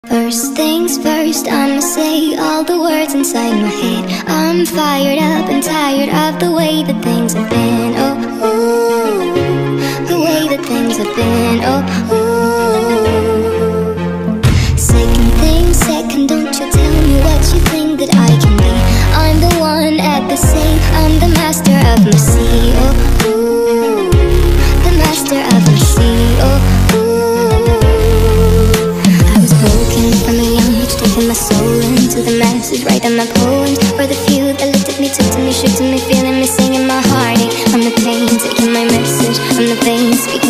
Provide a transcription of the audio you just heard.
First things first, I'ma say all the words inside my head. I'm fired up and tired of the way that things have been. Oh, ooh, the way that things have been. Oh, ooh. Second thing second, don't you tell me what you think that I can be. I'm the one at the sea, I'm the master of my sea. Oh, ooh, the master of my sea. Oh, my soul into the masses, writing my poems for the few that looked at me, took to me, shook to me, feeling me, singing my heartache. I'm the pain, taking my message from the veins, speaking